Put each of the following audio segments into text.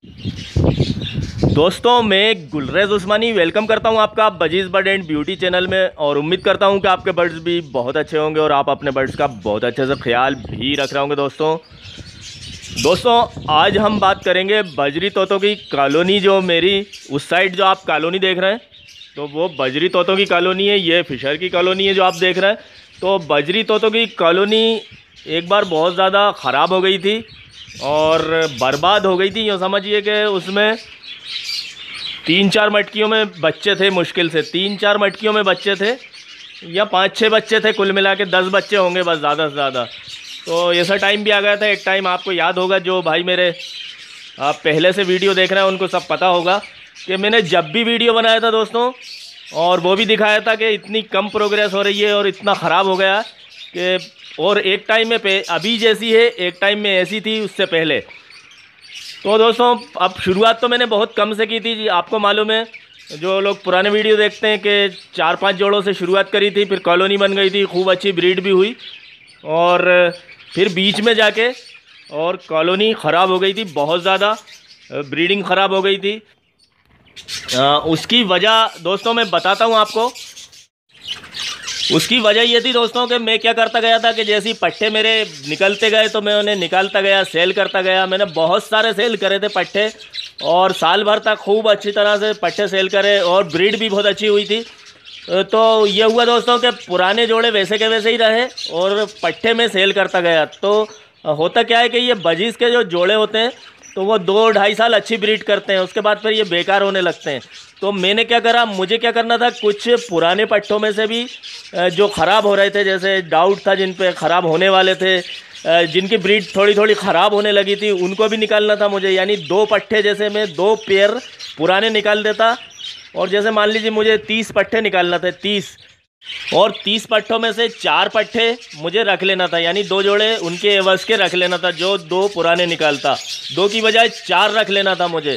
दोस्तों, मैं गुलरेज उस्मानी वेलकम करता हूं आपका बजीज़ बर्ड एंड ब्यूटी चैनल में। और उम्मीद करता हूं कि आपके बर्ड्स भी बहुत अच्छे होंगे और आप अपने बर्ड्स का बहुत अच्छे से ख्याल भी रख रहे होंगे। दोस्तों आज हम बात करेंगे बजरी तोतों की कॉलोनी। जो मेरी उस साइड जो आप कॉलोनी देख रहे हैं, तो वो बजरी तोतों की कॉलोनी है। ये फिशर की कॉलोनी है जो आप देख रहे हैं। तो बजरी तोतों की कॉलोनी एक बार बहुत ज़्यादा ख़राब हो गई थी और बर्बाद हो गई थी। यूँ समझिए कि उसमें 3-4 मटकियों में बच्चे थे, मुश्किल से 3-4 मटकियों में बच्चे थे, या 5-6 बच्चे थे, कुल मिला के 10 बच्चे होंगे बस, ज़्यादा से ज़्यादा। तो ऐसा टाइम भी आ गया था एक टाइम, आपको याद होगा, जो भाई मेरे आप पहले से वीडियो देख रहे हैं उनको सब पता होगा कि मैंने जब भी वीडियो बनाया था दोस्तों, और वो भी दिखाया था कि इतनी कम प्रोग्रेस हो रही है और इतना ख़राब हो गया कि, और एक टाइम में अभी जैसी है एक टाइम में ऐसी थी उससे पहले। तो दोस्तों अब शुरुआत तो मैंने बहुत कम से की थी जी। आपको मालूम है, जो लोग पुराने वीडियो देखते हैं, कि 4-5 जोड़ों से शुरुआत करी थी, फिर कॉलोनी बन गई थी, खूब अच्छी ब्रीड भी हुई, और फिर बीच में जाके और कॉलोनी ख़राब हो गई थी, बहुत ज़्यादा ब्रीडिंग ख़राब हो गई थी। उसकी वजह दोस्तों मैं बताता हूँ आपको। उसकी वजह ये थी दोस्तों कि मैं क्या करता गया था कि जैसे ही पट्टे मेरे निकलते गए तो मैं उन्हें निकालता गया, सेल करता गया। मैंने बहुत सारे सेल करे थे पट्टे, और साल भर तक खूब अच्छी तरह से पट्टे सेल करे, और ब्रीड भी बहुत अच्छी हुई थी। तो ये हुआ दोस्तों कि पुराने जोड़े वैसे के वैसे ही रहे और पट्टे में सेल करता गया। तो होता क्या है कि ये बजीज़ के जो जोड़े होते हैं तो वो 2-2.5 साल अच्छी ब्रीड करते हैं, उसके बाद फिर ये बेकार होने लगते हैं। तो मैंने क्या करा, मुझे क्या करना था, कुछ पुराने पट्टों में से भी जो ख़राब हो रहे थे, जैसे डाउट था जिन पे ख़राब होने वाले थे, जिनकी ब्रीड थोड़ी थोड़ी ख़राब होने लगी थी, उनको भी निकालना था मुझे। यानी 2 पट्टे, जैसे मैं 2 पेयर पुराने निकाल देता, और जैसे मान लीजिए मुझे 30 पट्टे निकालना थे, 30, और 30 पट्टों में से 4 पट्टे मुझे रख लेना था, यानी 2 जोड़े उनके एवज के रख लेना था। जो 2 पुराने निकालता, 2 की बजाय 4 रख लेना था मुझे।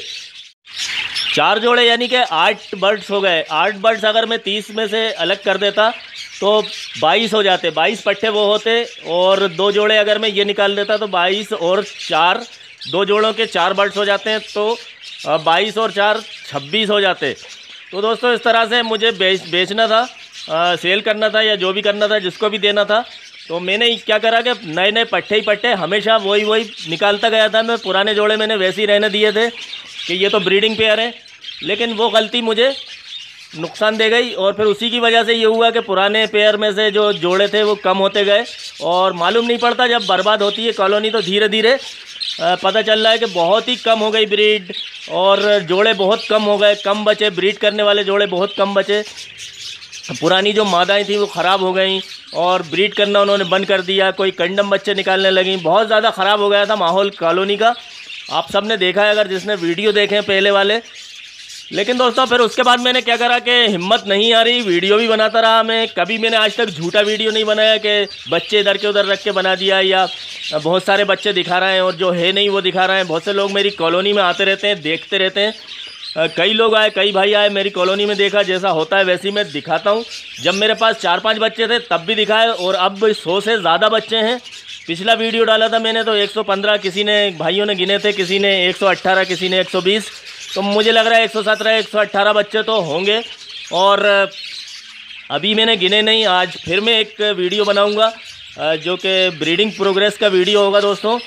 4 जोड़े यानी कि 8 बर्ड्स हो गए। 8 बर्ड्स अगर मैं 30 में से अलग कर देता तो 22 हो जाते, 22 पट्टे वो होते, और 2 जोड़े अगर मैं ये निकाल देता तो 22 और 4, 2 जोड़ों के 4 बर्ड्स हो जाते हैं, तो 22 और 4 26 हो जाते। तो दोस्तों इस तरह से मुझे बेचना था, सेल करना था, या जो भी करना था, जिसको भी देना था। तो मैंने क्या करा कि नए नए पट्टे ही पट्टे हमेशा वही निकालता गया था मैं। पुराने जोड़े मैंने वैसे ही रहने दिए थे कि ये तो ब्रीडिंग पेयर है, लेकिन वो गलती मुझे नुकसान दे गई, और फिर उसी की वजह से ये हुआ कि पुराने पेयर में से जो जोड़े थे वो कम होते गए, और मालूम नहीं पड़ता जब बर्बाद होती है कॉलोनी तो धीरे धीरे पता चल रहा है कि बहुत ही कम हो गई ब्रीड, और जोड़े बहुत कम हो गए, कम बचे, ब्रीड करने वाले जोड़े बहुत कम बचे। पुरानी जो मादाएं थी वो ख़राब हो गई और ब्रीड करना उन्होंने बंद कर दिया, कोई कंडम बच्चे निकालने लगी। बहुत ज़्यादा ख़राब हो गया था माहौल कॉलोनी का। आप सब ने देखा है अगर जिसने वीडियो देखे पहले वाले। लेकिन दोस्तों फिर उसके बाद मैंने क्या करा कि हिम्मत नहीं आ रही, वीडियो भी बनाता रहा मैं। कभी मैंने आज तक झूठा वीडियो नहीं बनाया कि बच्चे इधर के उधर रख के बना दिया, या बहुत सारे बच्चे दिखा रहे हैं और जो है नहीं वो दिखा रहे हैं। बहुत से लोग मेरी कॉलोनी में आते रहते हैं, देखते रहते हैं। कई लोग आए, कई भाई आए मेरी कॉलोनी में, देखा, जैसा होता है वैसे ही मैं दिखाता हूँ। जब मेरे पास 4-5 बच्चे थे तब भी दिखाए, और अब 100 से ज़्यादा बच्चे हैं। पिछला वीडियो डाला था मैंने तो 115 किसी ने, भाइयों ने गिने थे, किसी ने 118, किसी ने 120, तो मुझे लग रहा है 117-118 बच्चे तो होंगे। और अभी मैंने गिने नहीं। आज फिर मैं एक वीडियो बनाऊंगा जो कि ब्रीडिंग प्रोग्रेस का वीडियो होगा दोस्तों।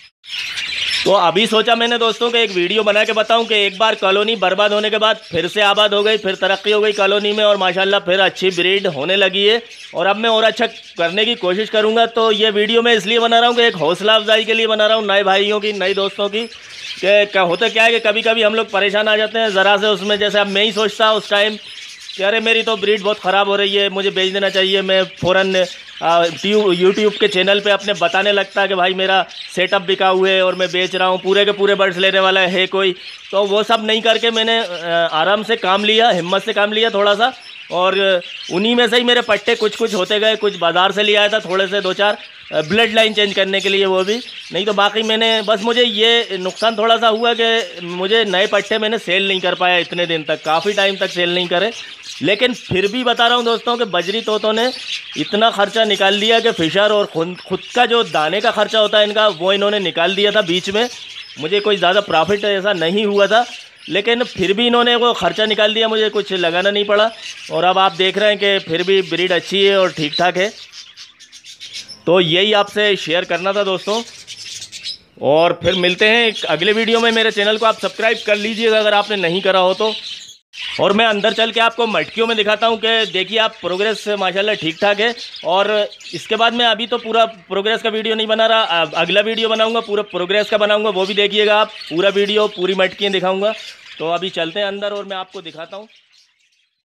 तो अभी सोचा मैंने दोस्तों कि एक वीडियो बना के बताऊं कि एक बार कॉलोनी बर्बाद होने के बाद फिर से आबाद हो गई, फिर तरक्की हो गई कॉलोनी में, और माशाल्लाह फिर अच्छी ब्रीड होने लगी है, और अब मैं और अच्छा करने की कोशिश करूंगा। तो ये वीडियो मैं इसलिए बना रहा हूं कि एक हौसला अफजाई के लिए बना रहा हूं, नए भाइयों की, नए दोस्तों की। कि होता क्या है कि कभी कभी हम लोग परेशान आ जाते हैं ज़रा से उसमें। जैसे अब मैं ही सोचता उस टाइम कि अरे मेरी तो ब्रीड बहुत ख़राब हो रही है, मुझे बेच देना चाहिए। मैं फ़ौरन यूट्यूब के चैनल पे अपने बताने लगता है कि भाई मेरा सेटअप बिका हुआ है और मैं बेच रहा हूँ, पूरे के पूरे बर्ड्स लेने वाला है कोई। तो वो सब नहीं करके मैंने आराम से काम लिया, हिम्मत से काम लिया थोड़ा सा, और उन्हीं में से ही मेरे पट्टे कुछ कुछ होते गए। कुछ बाज़ार से ले आया था थोड़े से 2-4, ब्लड लाइन चेंज करने के लिए, वो भी नहीं तो बाकी मैंने, बस मुझे ये नुकसान थोड़ा सा हुआ कि मुझे नए पट्टे मैंने सेल नहीं कर पाया इतने दिन तक, काफ़ी टाइम तक सेल नहीं करे। लेकिन फिर भी बता रहा हूँ दोस्तों कि बजरी तोतों ने इतना खर्चा निकाल दिया कि फिशर और खुद का जो दाने का खर्चा होता है इनका, वो इन्होंने निकाल दिया था बीच में। मुझे कोई ज़्यादा प्रॉफिट ऐसा नहीं हुआ था, लेकिन फिर भी इन्होंने वो ख़र्चा निकाल दिया, मुझे कुछ लगाना नहीं पड़ा। और अब आप देख रहे हैं कि फिर भी ब्रीड अच्छी है और ठीक ठाक है। तो यही आपसे शेयर करना था दोस्तों, और फिर मिलते हैं एक अगले वीडियो में। मेरे चैनल को आप सब्सक्राइब कर लीजिएगा अगर आपने नहीं करा हो तो। और मैं अंदर चल के आपको मटकियों में दिखाता हूँ कि देखिए आप प्रोग्रेस माशाल्लाह ठीक ठाक है। और इसके बाद मैं अभी तो पूरा प्रोग्रेस का वीडियो नहीं बना रहा, अगला वीडियो बनाऊँगा पूरा प्रोग्रेस का बनाऊँगा, वो भी देखिएगा आप। पूरा वीडियो पूरी मटकियाँ दिखाऊँगा। तो अभी चलते हैं अंदर और मैं आपको दिखाता हूँ।